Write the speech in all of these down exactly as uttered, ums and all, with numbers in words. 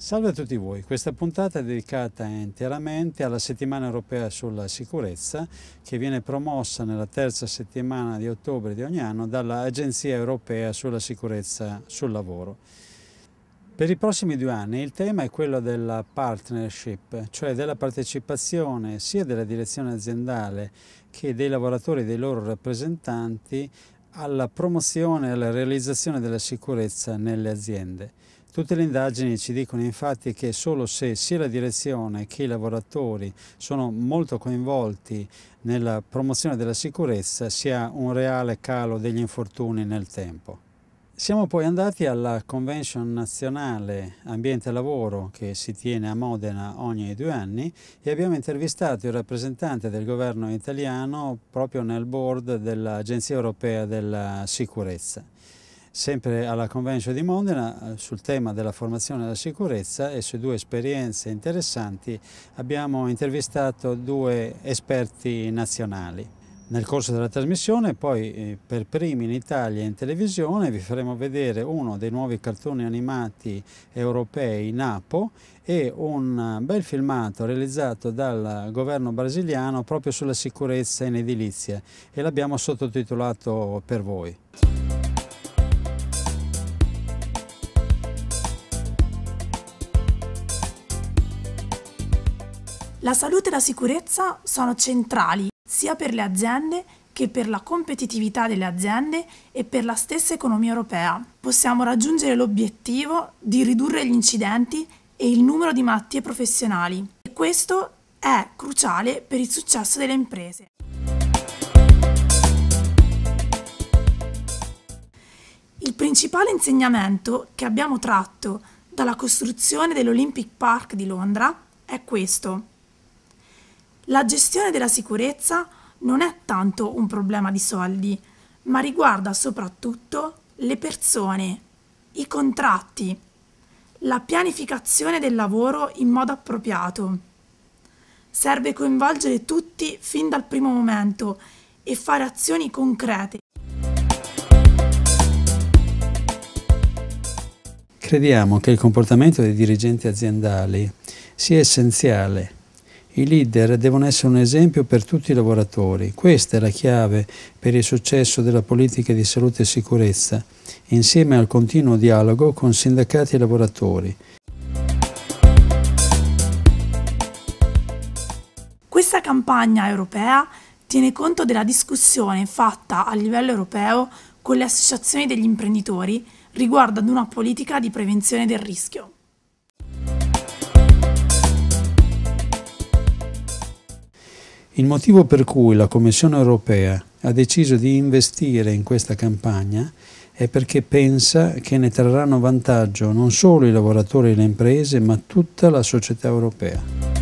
Salve a tutti voi, questa puntata è dedicata interamente alla settimana europea sulla sicurezza che viene promossa nella terza settimana di ottobre di ogni anno dall'Agenzia Europea sulla Sicurezza sul Lavoro. Per i prossimi due anni il tema è quello della partnership, cioè della partecipazione sia della direzione aziendale che dei lavoratori e dei loro rappresentanti alla promozione e alla realizzazione della sicurezza nelle aziende. Tutte le indagini ci dicono infatti che solo se sia la direzione che i lavoratori sono molto coinvolti nella promozione della sicurezza si ha un reale calo degli infortuni nel tempo. Siamo poi andati alla Convention Nazionale Ambiente e Lavoro che si tiene a Modena ogni due anni e abbiamo intervistato il rappresentante del governo italiano proprio nel board dell'Agenzia Europea della Sicurezza. Sempre alla Convention di Modena, sul tema della formazione della sicurezza e su due esperienze interessanti, abbiamo intervistato due esperti nazionali. Nel corso della trasmissione, poi eh, per primi in Italia e in televisione, vi faremo vedere uno dei nuovi cartoni animati europei, Napo, e un bel filmato realizzato dal governo brasiliano proprio sulla sicurezza in edilizia e l'abbiamo sottotitolato per voi. La salute e la sicurezza sono centrali sia per le aziende che per la competitività delle aziende e per la stessa economia europea. Possiamo raggiungere l'obiettivo di ridurre gli incidenti e il numero di malattie professionali e questo è cruciale per il successo delle imprese. Il principale insegnamento che abbiamo tratto dalla costruzione dell'Olympic Park di Londra è questo. La gestione della sicurezza non è tanto un problema di soldi, ma riguarda soprattutto le persone, i contratti, la pianificazione del lavoro in modo appropriato. Serve coinvolgere tutti fin dal primo momento e fare azioni concrete. Crediamo che il comportamento dei dirigenti aziendali sia essenziale. I leader devono essere un esempio per tutti i lavoratori. Questa è la chiave per il successo della politica di salute e sicurezza, insieme al continuo dialogo con sindacati e lavoratori. Questa campagna europea tiene conto della discussione fatta a livello europeo con le associazioni degli imprenditori riguardo ad una politica di prevenzione del rischio. Il motivo per cui la Commissione europea ha deciso di investire in questa campagna è perché pensa che ne trarranno vantaggio non solo i lavoratori e le imprese, ma tutta la società europea.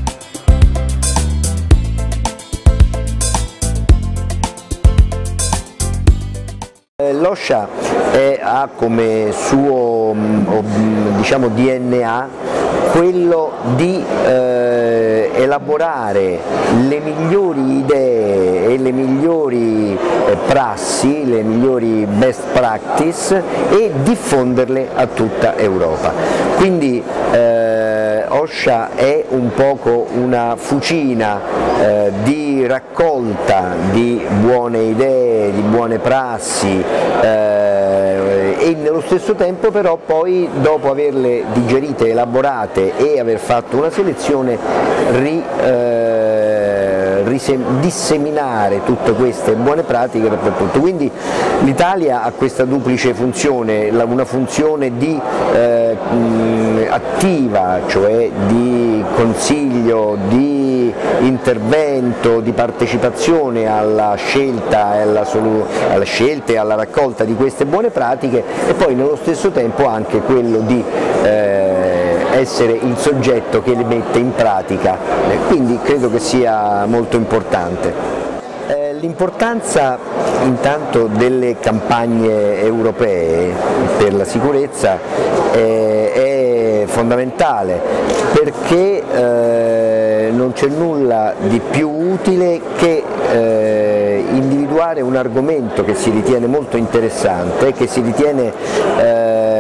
L'OSHA ha come suo diciamo, D N A quello di eh, elaborare le migliori idee e le migliori eh, prassi, le migliori best practice e diffonderle a tutta Europa. Quindi eh, OSHA è un poco una fucina eh, di raccolta di buone idee, di buone prassi eh, e nello stesso tempo però poi dopo averle digerite, elaborate e aver fatto una selezione ri, eh, disseminare tutte queste buone pratiche dappertutto. Quindi l'Italia ha questa duplice funzione, una funzione di eh, attiva, cioè di consiglio, di intervento, di partecipazione alla scelta, alla, alla scelta e alla raccolta di queste buone pratiche e poi nello stesso tempo anche quello di eh, essere il soggetto che le mette in pratica, quindi credo che sia molto importante. L'importanza intanto delle campagne europee per la sicurezza è, è fondamentale perché eh, non c'è nulla di più utile che eh, individuare un argomento che si ritiene molto interessante, che si ritiene eh,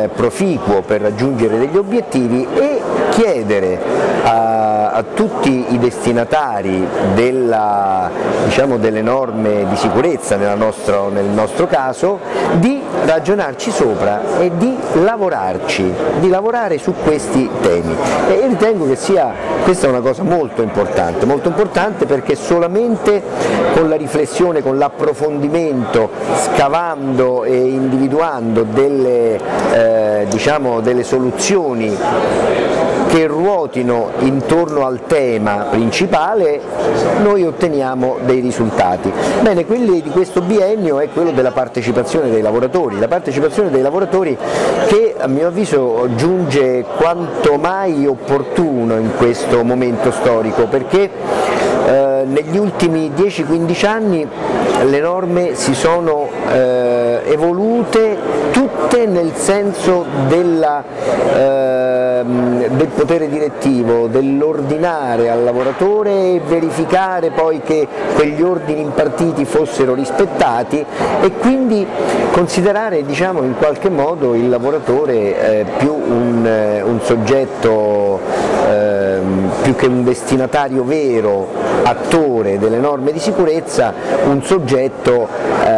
eh, proficuo per raggiungere degli obiettivi e chiedere a, a tutti i destinatari della, diciamo, delle norme di sicurezza nella nostro, nel nostro caso di ragionarci sopra e di lavorarci, di lavorare su questi temi, e ritengo che sia questa è una cosa molto importante, molto importante perché solamente con la riflessione, con l'approfondimento, scavando e individuando delle, eh, diciamo, delle soluzioni che ruotino intorno al tema principale, noi otteniamo dei risultati. Bene, quelli di questo biennio è quello della partecipazione dei lavoratori, la partecipazione dei lavoratori che a mio avviso giunge quanto mai opportuno in questo momento storico, perché eh, negli ultimi dieci quindici anni le norme si sono eh, evolute tutte nel senso della, eh, del potere direttivo, dell'ordinare al lavoratore e verificare poi che quegli ordini impartiti fossero rispettati, e quindi considerare, diciamo, in qualche modo il lavoratore eh, più un, eh, un soggetto, eh, più che un destinatario vero, attore delle norme di sicurezza, un soggetto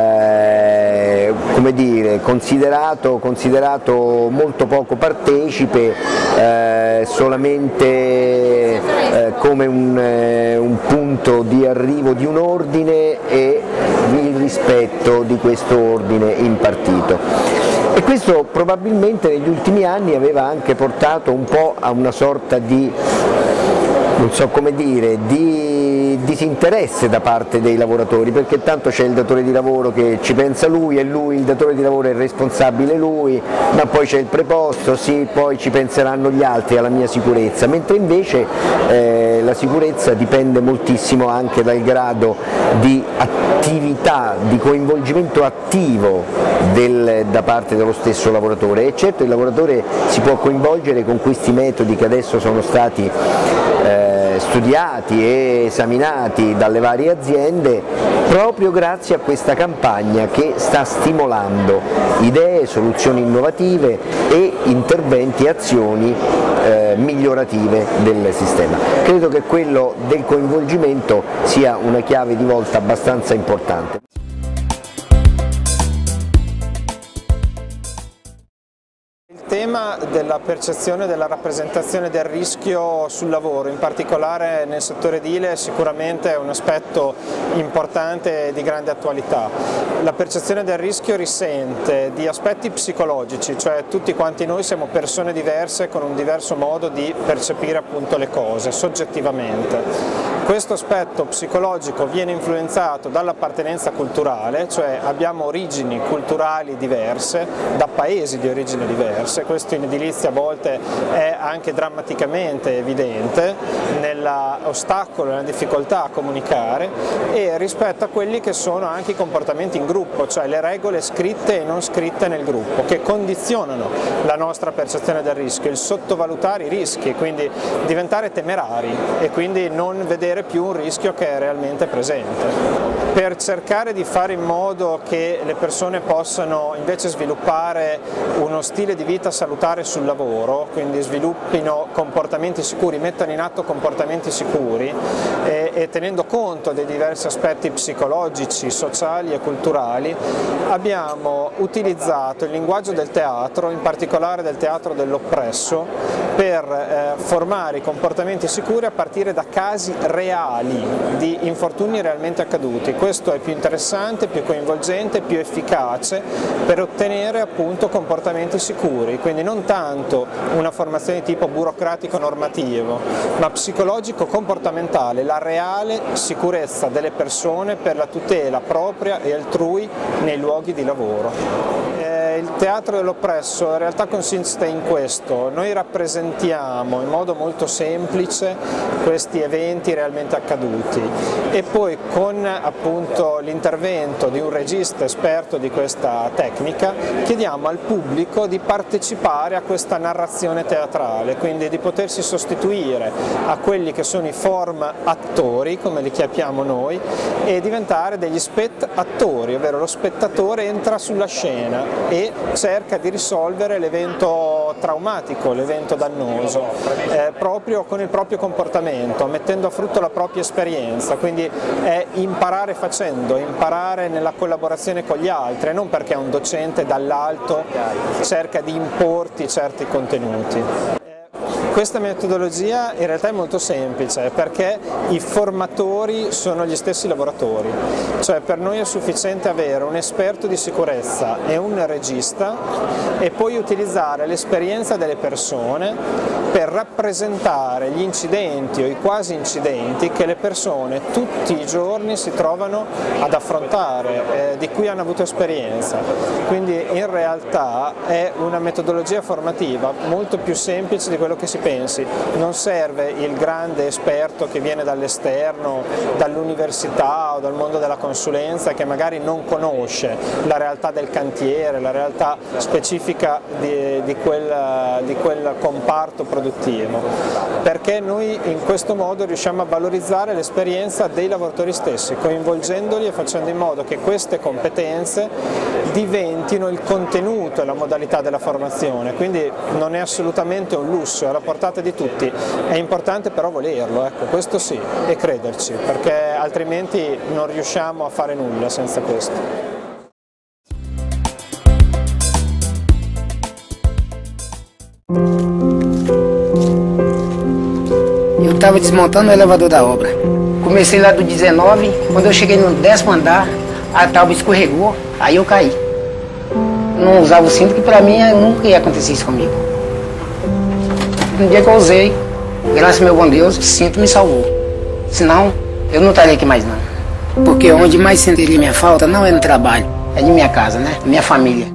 eh, come dire, considerato, considerato molto poco partecipe, eh, solamente eh, come un, eh, un punto di arrivo di un ordine e il rispetto di questo ordine impartito. E questo probabilmente negli ultimi anni aveva anche portato un po' a una sorta di, non so come dire, di disinteresse da parte dei lavoratori, perché tanto c'è il datore di lavoro che ci pensa lui, e lui, il datore di lavoro, è responsabile lui, ma poi c'è il preposto, sì, poi ci penseranno gli altri alla mia sicurezza, mentre invece eh, la sicurezza dipende moltissimo anche dal grado di attività, di coinvolgimento attivo del, da parte dello stesso lavoratore. E certo il lavoratore si può coinvolgere con questi metodi che adesso sono stati eh, studiati e esaminati dalle varie aziende, proprio grazie a questa campagna che sta stimolando idee, soluzioni innovative e interventi e azioni eh, migliorative del sistema. Credo che quello del coinvolgimento sia una chiave di volta abbastanza importante. Il tema della percezione della rappresentazione del rischio sul lavoro, in particolare nel settore edile, sicuramente è un aspetto importante e di grande attualità. La percezione del rischio risente di aspetti psicologici, cioè tutti quanti noi siamo persone diverse con un diverso modo di percepire appunto le cose soggettivamente. Questo aspetto psicologico viene influenzato dall'appartenenza culturale, cioè abbiamo origini culturali diverse, da paesi di origine diverse. Questo in edilizia a volte è anche drammaticamente evidente nell'ostacolo, nella difficoltà a comunicare, e rispetto a quelli che sono anche i comportamenti in gruppo, cioè le regole scritte e non scritte nel gruppo, che condizionano la nostra percezione del rischio, il sottovalutare i rischi, quindi diventare temerari e quindi non vedere più un rischio che è realmente presente. Per cercare di fare in modo che le persone possano invece sviluppare uno stile di vita salutare sul lavoro, quindi sviluppino comportamenti sicuri, mettano in atto comportamenti sicuri e, e tenendo conto dei diversi aspetti psicologici, sociali e culturali, abbiamo utilizzato il linguaggio del teatro, in particolare del teatro dell'oppresso, per eh, formare i comportamenti sicuri a partire da casi reali di infortuni realmente accaduti. Questo è più interessante, più coinvolgente, più efficace per ottenere appunto comportamenti sicuri, quindi non tanto una formazione di tipo burocratico-normativo, ma psicologico-comportamentale, la reale sicurezza delle persone per la tutela propria e altrui nei luoghi di lavoro. Il teatro dell'oppresso in realtà consiste in questo: noi rappresentiamo in modo molto semplice questi eventi realmente accaduti e poi con appunto l'intervento di un regista esperto di questa tecnica chiediamo al pubblico di partecipare a questa narrazione teatrale, quindi di potersi sostituire a quelli che sono i form attori, come li chiamiamo noi, e diventare degli spettatori, ovvero lo spettatore entra sulla scena e e cerca di risolvere l'evento traumatico, l'evento dannoso, eh, proprio con il proprio comportamento, mettendo a frutto la propria esperienza, quindi è imparare facendo, imparare nella collaborazione con gli altri, non perché un docente dall'alto cerca di importi certi contenuti. Questa metodologia in realtà è molto semplice perché i formatori sono gli stessi lavoratori, cioè per noi è sufficiente avere un esperto di sicurezza e un regista e poi utilizzare l'esperienza delle persone per rappresentare gli incidenti o i quasi incidenti che le persone tutti i giorni si trovano ad affrontare, eh, di cui hanno avuto esperienza. Quindi in realtà è una metodologia formativa molto più semplice di quello che si pensi, non serve il grande esperto che viene dall'esterno, dall'università o dal mondo della consulenza che magari non conosce la realtà del cantiere, la realtà specifica di, di, quel, di quel comparto produttivo, perché noi in questo modo riusciamo a valorizzare l'esperienza dei lavoratori stessi, coinvolgendoli e facendo in modo che queste competenze diventino il contenuto e la modalità della formazione, quindi non è assolutamente un lusso, è alla portata di tutti, è importante però volerlo, ecco, questo sì, e crederci, perché altrimenti non riusciamo a fare nulla senza questo. Eu estava desmontando o elevador da obra. Comecei lá do dezenove, quando eu cheguei no décimo andar, a tábua escorregou, aí eu caí. Não usava o cinto, que para mim nunca ia acontecer isso comigo. No dia que eu usei, graças ao meu bom Deus, o cinto me salvou. Senão, eu não estaria aqui mais não. Porque onde mais sentiria minha falta não é no trabalho, é de minha casa, né? Minha família.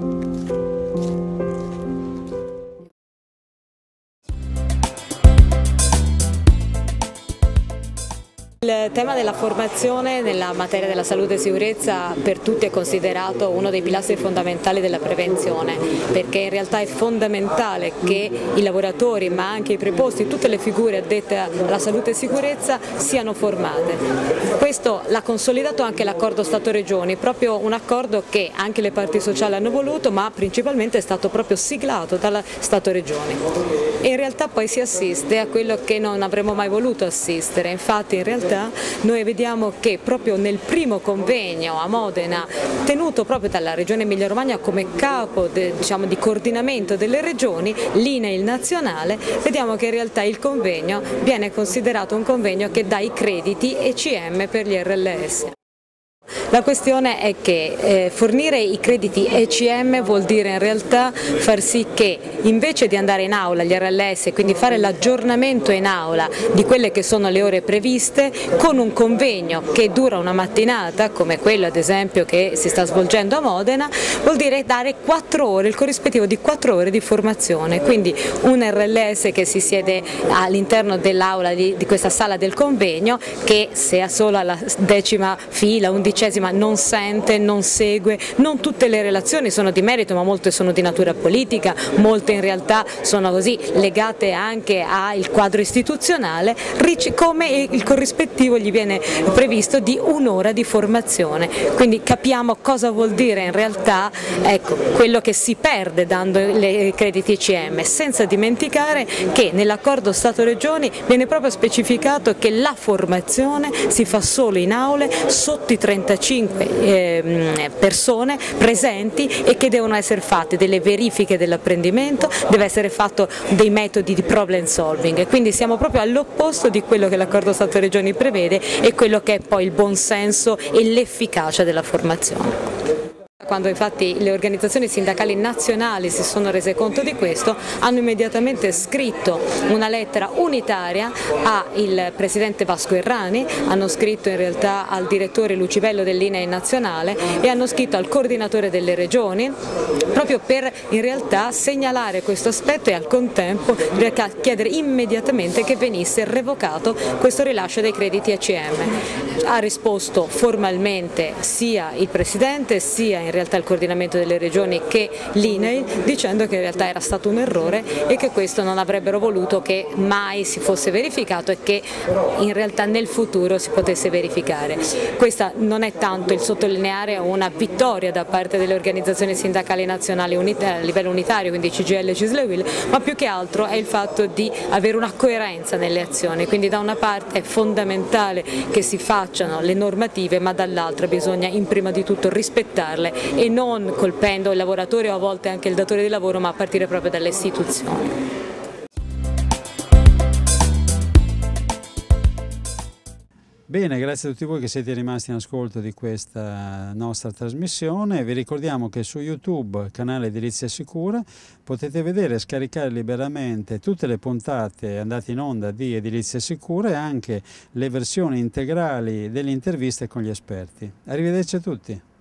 Il tema della formazione nella materia della salute e sicurezza per tutti è considerato uno dei pilastri fondamentali della prevenzione, perché in realtà è fondamentale che i lavoratori, ma anche i preposti, tutte le figure addette alla salute e sicurezza siano formate. Questo l'ha consolidato anche l'accordo Stato-Regioni, proprio un accordo che anche le parti sociali hanno voluto, ma principalmente è stato proprio siglato dalla Stato-Regioni. E in realtà poi si assiste a quello che non avremmo mai voluto assistere, infatti in realtà noi vediamo che proprio nel primo convegno a Modena, tenuto proprio dalla Regione Emilia Romagna come capo de, diciamo, di coordinamento delle regioni, l'I N A I L nazionale, vediamo che in realtà il convegno viene considerato un convegno che dà i crediti E C M per gli R L S. La questione è che eh, fornire i crediti E C M vuol dire in realtà far sì che invece di andare in aula agli R L S, quindi fare l'aggiornamento in aula di quelle che sono le ore previste, con un convegno che dura una mattinata, come quello ad esempio che si sta svolgendo a Modena, vuol dire dare quattro ore, il corrispettivo di quattro ore di formazione, quindi un R L S che si siede all'interno dell'aula di, di questa sala del convegno, che se è solo alla decima fila, undicesima, non sente, non segue, non tutte le relazioni sono di merito, ma molte sono di natura politica, molte in realtà sono così legate anche al quadro istituzionale, come il corrispettivo gli viene previsto di un'ora di formazione. Quindi capiamo cosa vuol dire in realtà, ecco, quello che si perde dando i crediti E C M, senza dimenticare che nell'accordo Stato-Regioni viene proprio specificato che la formazione si fa solo in aule sotto i trentacinque persone presenti e che devono essere fatte delle verifiche dell'apprendimento, deve essere fatto dei metodi di problem solving, quindi siamo proprio all'opposto di quello che l'accordo Stato-Regioni prevede e quello che è poi il buonsenso e l'efficacia della formazione. Quando infatti le organizzazioni sindacali nazionali si sono rese conto di questo, hanno immediatamente scritto una lettera unitaria al presidente Vasco Errani, hanno scritto in realtà al direttore Lucibello dell'I N A I L nazionale e hanno scritto al coordinatore delle regioni, proprio per in realtà segnalare questo aspetto e al contempo chiedere immediatamente che venisse revocato questo rilascio dei crediti E C M. Ha risposto formalmente sia il presidente sia in realtà il coordinamento delle regioni che l'I N A I, dicendo che in realtà era stato un errore e che questo non avrebbero voluto che mai si fosse verificato e che in realtà nel futuro si potesse verificare. Questa non è tanto il sottolineare una vittoria da parte delle organizzazioni sindacali nazionali a livello unitario, quindi C G I L e C I S L e U I L, ma più che altro è il fatto di avere una coerenza nelle azioni, quindi da una parte è fondamentale che si facciano le normative, ma dall'altra bisogna in prima di tutto rispettarle e non colpendo il lavoratore o a volte anche il datore di lavoro, ma a partire proprio dalle istituzioni. Bene, grazie a tutti voi che siete rimasti in ascolto di questa nostra trasmissione. Vi ricordiamo che su YouTube, canale Edilizia Sicura, potete vedere e scaricare liberamente tutte le puntate andate in onda di Edilizia Sicura e anche le versioni integrali delle interviste con gli esperti. Arrivederci a tutti.